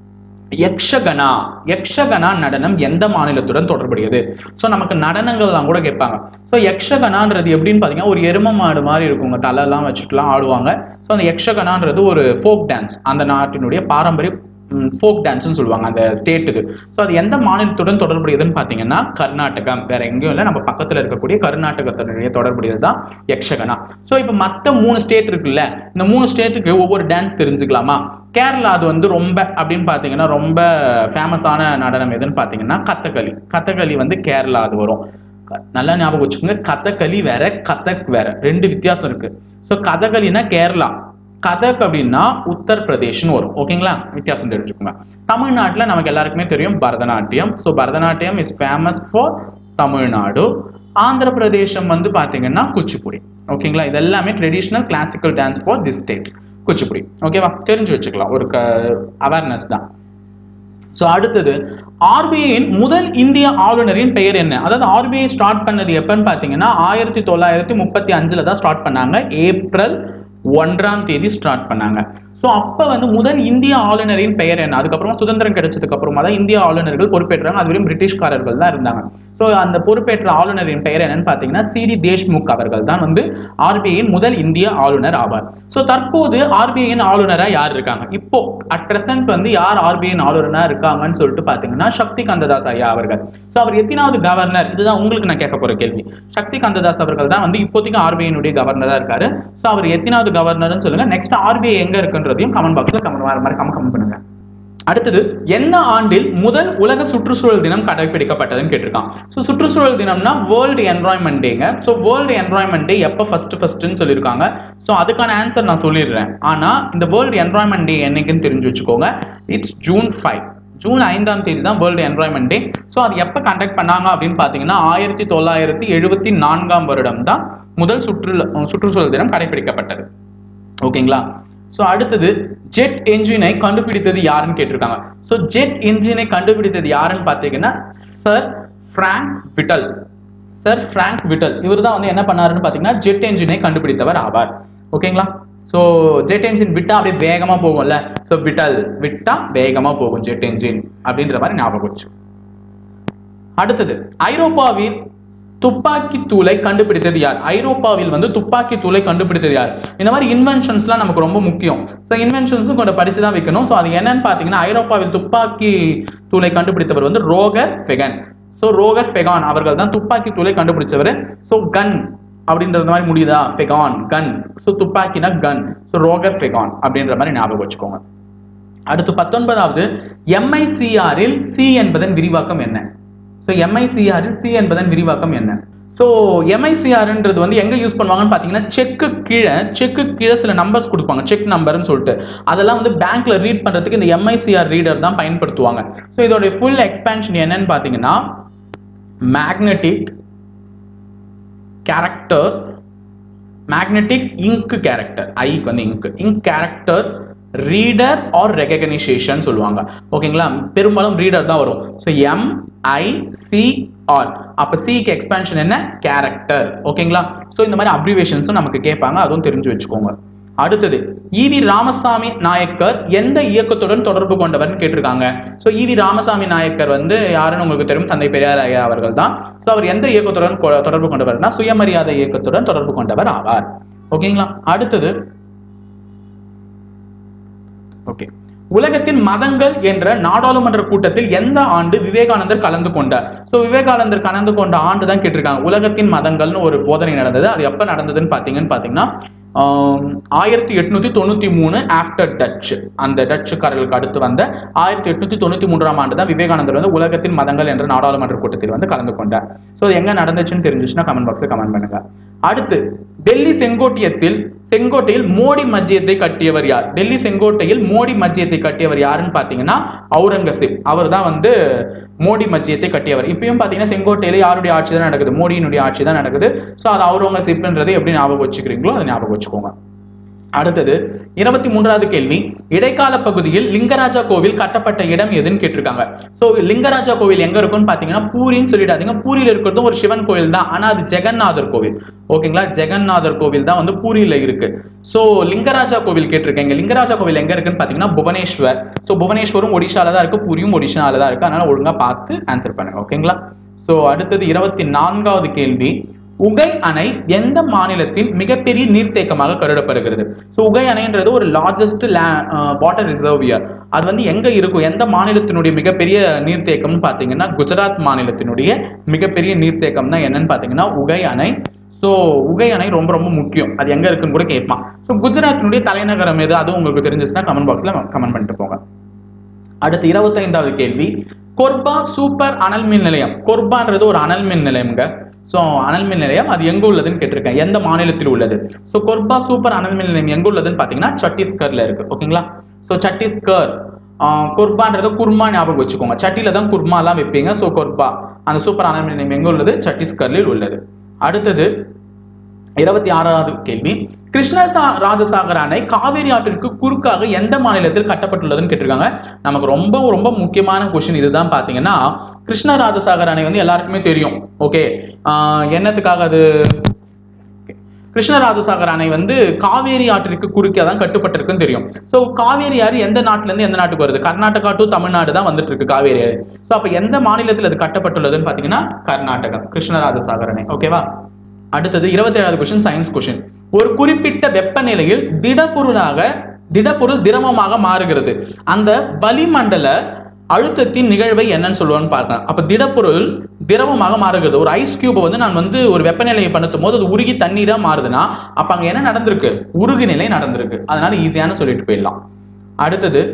S1: யக்ஷகனா. யக்ஷகனா நடனம் எந்த மாநிலத்துடன் தொடர்புடையது? ஸோ நமக்கு நடனங்கள்லாம் கூட கேட்பாங்க. ஸோ யக்ஷகனான்றது எப்படின்னு பார்த்தீங்கன்னா, ஒரு எரும மாடு மாதிரி இருக்குங்க, தலையெல்லாம் வச்சுட்டுலாம் ஆடுவாங்க. ஸோ அந்த யக்ஷகனான்றது ஒரு ஃபோக் டான்ஸ், அந்த நாட்டினுடைய பாரம்பரிய ஃபோக் டான்ஸ்னு சொல்லுவாங்க அந்த ஸ்டேட்டுக்கு. ஸோ அது எந்த மாநிலத்துடன் தொடர்புடையதுன்னு பார்த்தீங்கன்னா கர்நாடகம். வேற எங்கேயும் இல்லை, நம்ம பக்கத்தில் இருக்கக்கூடிய கர்நாடகத்தினுடைய தொடர்புடையது தான் யக்ஷகனா. ஸோ இப்போ மற்ற மூணு ஸ்டேட் இருக்குல்ல, இந்த மூணு ஸ்டேட்டுக்கு ஒவ்வொரு டான்ஸ் தெரிஞ்சுக்கலாமா? கேரளா அது வந்து ரொம்ப அப்படின்னு பார்த்தீங்கன்னா ரொம்ப ஃபேமஸான நடனம் எதுன்னு பார்த்தீங்கன்னா கதகளி. கதகளி வந்து கேரளா அது வரும். நல்லா ஞாபகம் வச்சுக்கோங்க, கதகளி வேற கதக் வேற, ரெண்டு வித்தியாசம் இருக்கு. ஸோ கதகளினா கேரளா, கதக் அப்படின்னா உத்தரப்பிரதேஷ்னு வரும். ஓகேங்களா, வித்தியாசம் தெரிஞ்சுக்கோங்க. தமிழ்நாட்டில் நமக்கு எல்லாருக்குமே தெரியும் Bharatanatyam. So Bharatanatyam is famous for Tamil Nadu. Andhra Pradesh வந்து பார்த்தீங்கன்னா குச்சிப்புடி. ஓகேங்களா, இது எல்லாமே traditional classical dance for this states. Kuchipudi. ஓகேவா, தெரிஞ்சு வச்சுக்கலாம், ஒரு அவேர்னஸ் தான். ஸோ அடுத்தது ஆர்பிஐயின் முதல் இந்திய ஆளுநரின் பெயர் என்ன? அதாவது ஆர்பிஐ ஸ்டார்ட் பண்ணது எப்பன்னு பார்த்தீங்கன்னா ஆயிரத்தி தொள்ளாயிரத்தி முப்பத்தி அஞ்சுல தான் ஸ்டார்ட் பண்ணாங்க. ஏப்ரல் ஒன்றாம் தேதி ஸ்டார்ட் பண்ணாங்க. ஸோ அப்போ வந்து முதல் இந்திய ஆளுநரின் பெயர் என்ன? அதுக்கப்புறமா சுதந்திரம் கிடைச்சதுக்கு அப்புறமா தான் இந்திய ஆளுநர்கள் பொறுப்பேற்றாங்க. அது வரையும் பிரிட்டிஷ்காரர்கள் தான் இருந்தாங்க. ஸோ அந்த பொறுப்பேற்ற ஆளுநரின் பெயர் என்னன்னு பார்த்தீங்கன்னா சி டி தேஷ்முக் அவர்கள் தான் வந்து ஆர்பிஐயின் முதல் இந்திய ஆளுநர் ஆவார். ஸோ தற்போது ஆர்பிஐயின் ஆளுநராக யார் இருக்காங்க? இப்போ அட் பிரசன்ட் வந்து யார் ஆர்பிஐயின் ஆளுநராக இருக்காங்கன்னு சொல்லிட்டு பார்த்தீங்கன்னா சக்தி காந்ததாஸ் ஐயா அவர்கள். ஸோ அவர் எத்தனாவது கவர்னர்? இதுதான் உங்களுக்கு நான் கேட்க போற கேள்வி. சக்தி காந்ததாஸ் அவர்கள் தான் வந்து இப்போதைக்கு ஆர்பிஐனுடைய கவர்னராக இருக்காரு. ஸோ அவர் எத்தனாவது கவர்னர்னு சொல்லுங்க. நெக்ஸ்ட் ஆர்பிஐ எங்க இருக்குன்றதையும் கமெண்ட் பாக்ஸ்ல கமெண்ட் வர மாதிரி கமெண்ட் பண்ணுங்க. அடுத்தது என்ன ஆண்டில் முதல் உலக சுற்றுச்சூழல் தினம் கடைபிடிக்கப்பட்டதுன்னு கேட்டிருக்கான். ஸோ சுற்றுச்சூழல் தினம்னா வேர்ல்டு என்வாயன்மெண்ட் டேங்க. ஸோ வேர்ல்டு என்வாயன்மெண்ட் டே எப்போ ஃபர்ஸ்ட் ஃபர்ஸ்ட்னு சொல்லியிருக்காங்க. ஸோ அதுக்கான ஆன்சர் நான் சொல்லிடுறேன். ஆனால் இந்த வேர்ல்டு என்வாயன்மெண்ட் டே என்னைக்குன்னு தெரிஞ்சு வச்சுக்கோங்க. It's June five. ஜூன் ஐந்தாம் தேதி தான் வேர்ல்டு என்வாயன்மெண்ட் டே. ஸோ அது எப்போ கண்டக்ட் பண்ணாங்க அப்படின்னு பார்த்தீங்கன்னா ஆயிரத்தி தொள்ளாயிரத்தி எழுபத்தி நான்காம் வருடம் தான் முதல் சுற்று சுற்றுச்சூழல் தினம் கடைபிடிக்கப்பட்டது. ஓகேங்களா. ஸோ அடுத்தது ஜெட் என்ஜினை கண்டுபிடித்தது யாருன்னு கேட்டிருக்காங்க. ஸோ ஜெட் என்ஜினை கண்டுபிடித்தது யாருன்னு பார்த்தீங்கன்னா sir Frank Whittle. Sir Frank Whittle இவர் தான் வந்து என்ன பண்ணாருன்னு பார்த்தீங்கன்னா ஜெட் என்ஜினை கண்டுபிடித்தவர் ஆவார். ஓகேங்களா. ஸோ ஜெட் என்ஜின் விட்டா அப்படியே வேகமாக போகும்ல. ஸோ விட்டல் விட்டா வேகமாக போகும் ஜெட் என்ஜின் அப்படின்ற மாதிரி ஞாபகம் வச்சு. அடுத்தது ஐரோப்பாவில் துப்பாக்கி தூளை கண்டுபிடித்தது யார்? ஐரோப்பாவில் வந்து துப்பாக்கி தூளை கண்டுபிடித்தது யார்? இந்த மாதிரி இன்வென்ஷன்ஸ்லாம் நமக்கு ரொம்ப முக்கியம். ஸோ இன்வென்ஷன்ஸும் கொஞ்சம் படிச்சு தான் வைக்கணும். ஸோ அது என்னன்னு பார்த்தீங்கன்னா ஐரோப்பாவில் துப்பாக்கி தூளை கண்டுபிடித்தவர் வந்து Roger Bacon. So Roger Bacon அவர்கள் தான் துப்பாக்கி தூளை கண்டுபிடிச்சவர். ஸோ கன் அப்படின்றது மாதிரி முடியுதா? Bacon gun. ஸோ துப்பாக்கினா கன். ஸோ ரோகர் ஃபெகான் அப்படின்ற மாதிரி ஞாபகம் வச்சுக்கோங்க. அடுத்து பத்தொன்பதாவது எம்ஐசிஆரில் சி என்பதன் விரிவாக்கம் என்ன? ஸோ எம்ஐசிஆரில் சி என்பதன் விரிவாக்கம் என்ன? ஸோ எம்ஐசிஆர்ன்றது வந்து எங்கே யூஸ் பண்ணுவாங்கன்னு பார்த்தீங்கன்னா செக்கு கீழே செக்கு கீழே சில நம்பர்ஸ் கொடுப்பாங்க, செக் நம்பர்னு சொல்லிட்டு. அதெல்லாம் வந்து பேங்க்ல ரீட் பண்ணுறதுக்கு இந்த எம்ஐசிஆர் ரீடர் தான் பயன்படுத்துவாங்க. ஸோ இதோட ஃபுல் எக்ஸ்பேன்ஷன் என்னன்னு பார்த்தீங்கன்னா magnetic character, magnetic ink character, ஐக்கு வந்து ink ink character reader or recognition சொல்லுவாங்க. ஓகேங்களா, பெரும்பாலும் ரீடர் தான் வரும். So M I C R, அப்போ சிக்கு எக்ஸ்பேன்ஷன் என்ன? கேரக்டர். ஓகேங்களா. ஸோ இந்த மாதிரி அப்ரிவேஷன்ஸும் நமக்கு கேட்பாங்க, அதுவும் தெரிஞ்சு வச்சுக்கோங்க. அடுத்தது ஈவி ராமசாமி நாயக்கர் எந்த இயக்கத்துடன் தொடர்பு கொண்டவர்னு கேட்டிருக்காங்க. ஸோ ஈவி ராமசாமி நாயக்கர் வந்து யாருன்னு உங்களுக்கு தெரியும், தந்தை பெரியார் ஐயா அவர்கள் தான். ஸோ அவர் எந்த இயக்கத்துடன் தொடர்பு கொண்டவர்னா சுயமரியாதை இயக்கத்துடன் தொடர்பு கொண்டவர் ஆவார். ஓகேங்களா. அடுத்தது ஓகே உலகத்தின் மதங்கள் என்ற நாடாளுமன்ற கூட்டத்தில் எந்த ஆண்டு விவேகானந்தர் கலந்து கொண்டார்? சோ விவேகானந்தர் கலந்து கொண்ட ஆண்டு தான் கேட்டிருக்காங்க. உலகத்தின் மதங்கள்னு ஒரு போதனை நடந்தது. அது எப்ப நடந்ததுன்னு பாத்தீங்கன்னு பாத்தீங்கன்னா ஆயிரத்தி எட்நூத்தி தொண்ணூத்தி மூணு ஆஃப்டர் டச், அந்த டச்சுக்காரர்களுக்கு அடுத்து வந்த ஆயிரத்தி எட்நூத்தி தொண்ணூத்தி மூன்றாம் ஆண்டு தான் விவேகானந்தர் வந்து உலகத்தின் மதங்கள் என்ற நாடாளுமன்ற கூட்டத்தில் வந்து கலந்து கொண்டார். சோ எங்க நடந்துச்சுன்னு தெரிஞ்சுச்சுன்னா கமெண்ட் பாக்ஸ்ல கமெண்ட் பண்ணுங்க. அடுத்து டெல்லி செங்கோட்டையத்தில் செங்கோட்டையில் மோடி மஸ்ஜிதை கட்டியவர் யார்? டெல்லி செங்கோட்டையில் மோடி மஸ்ஜிதை கட்டியவர் யாருன்னு பாத்தீங்கன்னா அவுரங்கசீப். அவர் தான் வந்து மோடி மஸ்ஜிதை கட்டியவர். இப்பயும் பாத்தீங்கன்னா செங்கோட்டையில யாருடைய ஆட்சி தான் நடக்குது? மோடியினுடைய ஆட்சி தான் நடக்குது. சோ அது அவுரங்கசீப்ன்றது எப்படி ஞாபகம் வச்சுக்கிறீங்களோ அதை ஞாபகம் வச்சுக்கோங்க. அடுத்தது இருபத்தி மூன்றாவது கேள்வி, இடைக்கால பகுதியில் லிங்கராஜா கோவில் கட்டப்பட்ட இடம் எதுன்னு கேட்டிருக்காங்க. சோ லிங்கராஜா கோவில் எங்க இருக்குன்னு பாத்தீங்கன்னா பூரின்னு சொல்லிடாதீங்க. பூரியில இருக்கிறதும் ஒரு சிவன் கோவில் தான், ஆனா அது ஜெகநாதர் கோவில். ஓகேங்களா, ஜெகநாதர் கோவில் தான் வந்து பூரியில இருக்கு. சோ லிங்கராஜா கோவில் கேட்டிருக்கேங்க. லிங்கராஜா கோவில் எங்க இருக்குன்னு பாத்தீங்கன்னா புவனேஸ்வர். சோ புவனேஸ்வரும் ஒடிஷால தான் இருக்கு, பூரியும் ஒடிஷால தான் இருக்கு. அதனால ஒழுங்கா பார்த்து ஆன்சர் பண்ணுங்க. ஓகேங்களா. சோ அடுத்தது இருபத்தி நான்காவது கேள்வி, உகை அணை எந்த மாநிலத்தின் மிகப்பெரிய நீர்த்தேக்கமாக கருதப்படுகிறது? ஸோ உகை அணைன்றது ஒரு லார்ஜஸ்ட் வாட்டர் ரிசர்வியர். அது வந்து எங்க இருக்கும், எந்த மாநிலத்தினுடைய மிகப்பெரிய நீர்த்தேக்கம்னு பாத்தீங்கன்னா குஜராத் மாநிலத்தினுடைய மிகப்பெரிய நீர்த்தேக்கம் தான் என்னன்னு பாத்தீங்கன்னா உகை அணை. ஸோ உகை அணை ரொம்ப ரொம்ப முக்கியம். அது எங்க இருக்குன்னு கூட கேட்பான். ஸோ குஜராத்தினுடைய தலைநகரம் எது, அதுவும் உங்களுக்கு தெரிஞ்சிச்சுன்னா கமெண்ட் பாக்ஸ்ல கமெண்ட் பண்ணிட்டு போங்க. அடுத்து இருபத்தி ஐந்தாவது கேள்வி, கொர்பா சூப்பர் அனல் மின் நிலையம். கொர்பான்றது ஒரு அனல் மின் நிலையம்ங்க. ஸோ அனல் மின் நிலையம் அது எங்க உள்ளதுன்னு கேட்டிருக்கேன், எந்த மாநிலத்தில் உள்ளது? ஸோ கொர்பா சூப்பர் அனல் மின் நிலையம் எங்க உள்ளதுன்னு பாத்தீங்கன்னா சத்தீஸ்கர்ல இருக்கு. ஓகேங்களா. ஸோ சத்தீஸ்கர். கொர்பான்றது குர்மா ஞாபகம் வச்சுக்கோங்க. சட்டியில தான் குர்மா எல்லாம் வைப்பீங்க. ஸோ கொர்பா அந்த சூப்பர் அனல் மின் நிலையம் எங்க உள்ளது? சத்தீஸ்கர்ல உள்ளது. அடுத்தது இருபத்தி ஆறாவது கேள்வி, கிருஷ்ண ராஜசாகர் அணை காவேரி ஆற்றிற்கு குறுக்காக எந்த மாநிலத்தில் கட்டப்பட்டுள்ளதுன்னு கேட்டிருக்காங்க. நமக்கு ரொம்ப ரொம்ப முக்கியமான கொஸ்டின் இதுதான். பாத்தீங்கன்னா கிருஷ்ண ராஜசாகர் அணை வந்து எல்லாருக்குமே தெரியும். ஓகே, என்னத்துக்காக அது? கிருஷ்ண ராஜசாகர் அணை வந்து காவேரி ஆற்றிற்கு குறுக்கே தான் கட்டுப்பட்டிருக்குன்னு தெரியும். ஸோ காவேரி ஆறு எந்த நாட்டுல இருந்து எந்த நாட்டுக்கு வருது? கர்நாடகா டு தமிழ்நாடு தான் வந்துட்டு இருக்கு காவேரி ஆறு. ஸோ அப்ப எந்த மாநிலத்தில் அது கட்டப்பட்டுள்ளதுன்னு பாத்தீங்கன்னா கர்நாடகம், கிருஷ்ண ராஜசாகர் அணை. ஓகேவா. அடுத்தது இருபத்தி ஏழாவது கொஸ்டின், சயின்ஸ் கொஸ்டின். ஒரு குறிப்பிட்ட வெப்பநிலையில் திடப்பொருளாக திடப்பொருள் திரவமாக மாறுகிறது. அந்த வளிமண்டல அழுத்தத்தின் நிகழ்வை என்னன்னு சொல்லுவான்னு பார்க்கலாம். அப்ப திடப்பொருள் திரவமாக மாறுகிறது. ஒரு ஐஸ் கியூபை வந்து நான் வந்து ஒரு வெப்பநிலையை படுத்தும் போது அது உருகி தண்ணீரா மாறுதுன்னா அப்ப அங்க என்ன நடந்திருக்கு? உருகு நிலை நடந்திருக்கு. அதனால ஈஸியான சொல்லிட்டு போயிடலாம். அடுத்தது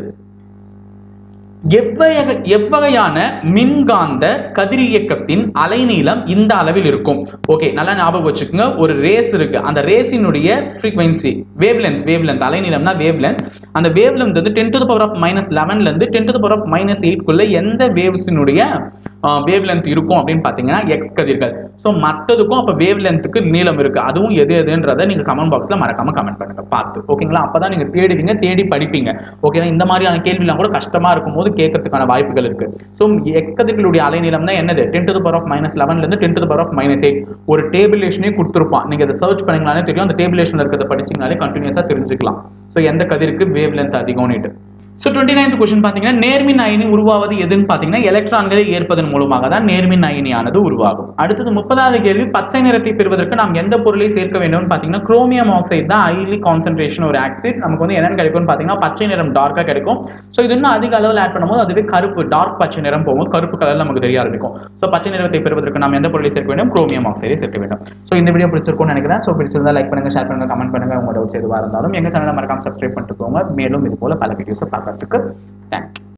S1: எவ்வகை எவ்வகையான மின்காந்த கதிரியக்கத்தின் அலைநீளம் இந்த அளவில் இருக்கும்? ஓகே, நல்லா ஞாபகம் வச்சுக்கோங்க. ஒரு ரேஸ் இருக்கு, அந்த ரேஸினுடைய frequency wavelength, wavelength அலைநீளம்னா வேவ் லென்த். அந்த வேவ் லென்த் வந்து ten to the power of minus லெவன்ல இருந்து ten to the power of minus eight குள்ள எந்த வேவ்ஸினுடைய வேவ் லென்த் இருக்கும் அப்படின்னு பாத்தீங்கன்னா எக்ஸ் கதிர்கள். ஸோ மற்றதுக்கும் அப்ப வேவ் லென்த்துக்கு நீளம் இருக்கு. அதுவும் எது எதுன்றதை நீங்க கமெண்ட் பாக்ஸ்ல மறக்காம கமெண்ட் பண்ணுங்க பார்த்து. ஓகேங்களா. அப்பதான் நீங்க தேடுவீங்க, தேடி படிப்பீங்க. ஓகேவா. இந்த மாதிரியான கேள்விலாம் கூட கஷ்டமா இருக்கும் போது கேட்கறதுக்கான வாய்ப்புகள் இருக்கு. ஸோ எக்ஸ் கதிர்களுடைய அலைநீளம் தான் என்னது? Ten to the power of minus லெவன்ல இருந்து ten to the power of minus eight. ஒரு டேபிளேஷனே கொடுத்துருப்பான். நீங்க அதை சர்ச் பண்ணீங்கனாலே தெரியும். அந்த டேபிளேஷன்ல இருக்கிறத படிச்சீங்கனாலே கண்டினியூஸா தெரிஞ்சுக்கலாம். ஸோ எந்த கதிருக்கு வேவ் லென்த் அதிகம்னு. ஸோ டுவெண்ட்டி நைன்த் கொஸ்டின் பார்த்தீங்கன்னா நேர்மின் அயனி உருவாவது எதுன்னு பார்த்தீங்கன்னா எலக்ட்ரான்களை ஏற்பதன் மூலமாக தான் நேர்மின் அயனியானது உருவாகும். அடுத்தது முப்பதாவது கேள்வி, பச்சை நிறத்தை பெறுவதற்கு நாம் எந்த பொருளை சேர்க்க வேண்டும்னு பார்த்தீங்கன்னா குரோமியம் ஆக்சைடு தான் ஹைலி கான்சென்ட்ரேஷன் ஒரு ஆக்சைடு. நமக்கு வந்து என்னன்னு கிடைக்கும்னு பார்த்தீங்கன்னா பச்சை நிறம் டார்க்காக கிடைக்கும். ஸோ இது இன்னும் அதிக அளவில் ஆட் பண்ணும்போது அதுவே கருப்பு டார்க் பச்சை நிறம் போகும்போது கருப்பு கலர் நமக்கு தெரிய ஆரம்பிக்கும். ஸோ பச்சை நிறத்தை பெறுவதற்கு நாம் எந்த பொருளை சேர்க்க வேண்டும்? குரோமியம் ஆக்சைடை சேர்க்க வேண்டும். ஸோ இந்த வீடியோ பிடிச்சிருக்கும்னு நினைக்கிறேன். ஸோ பிடிச்சிருந்தா லைக் பண்ணுங்க, ஷேர் பண்ணுங்க, கமெண்ட் பண்ணுங்க. உங்களோட டவுட்ஸ் எதுவாக இருந்தாலும் எங்க சேனலை மறக்காம சப்ஸ்கிரைப் பண்ணிட்டு போங்க. மேலும் இது போல பல வீடியோஸை பார்க்கறதுக்கு தேங்க்யூ.